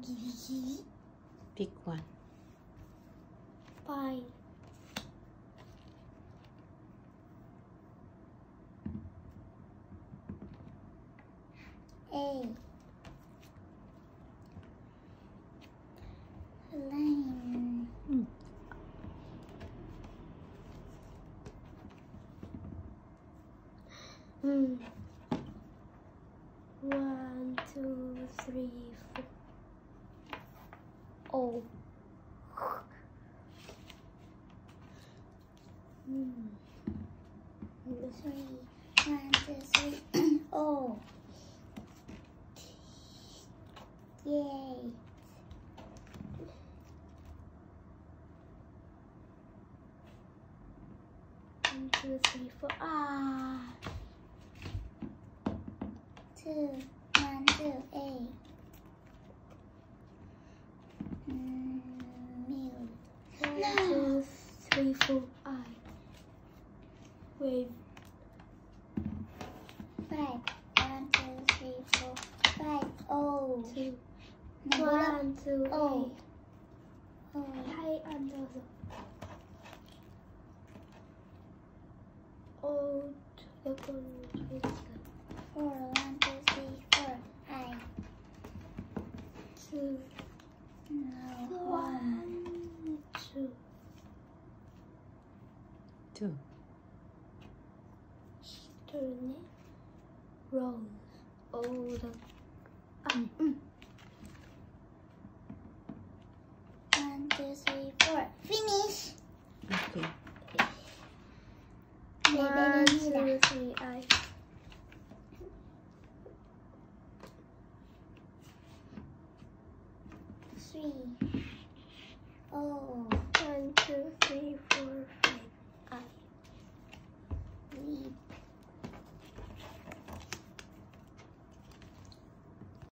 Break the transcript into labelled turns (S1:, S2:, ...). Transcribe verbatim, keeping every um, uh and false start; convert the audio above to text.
S1: kiwi, kiwi.
S2: Pick one.
S1: Five. A. Line.
S2: Mm.
S1: Mm. One, two, three, four. Oh. Mm. Three. One, two, three. Oh. Yay. One, two, three, four. Ah. Two. One, two, eight. Mm, milk. One, no. Two, three, four. I. Wave. Five. One, two, three, four. Five. Oh. Two. One, two, oh. Eight. Oh. Hay under the. Oh, the good. Four. One, two, three, four. I. Two. No. One. Two.
S2: Two.
S1: Turn it. Roll. Oh, the. Um, mm. One, two, three, four. Finish.
S2: Okay.
S1: One, two, three, I. Three.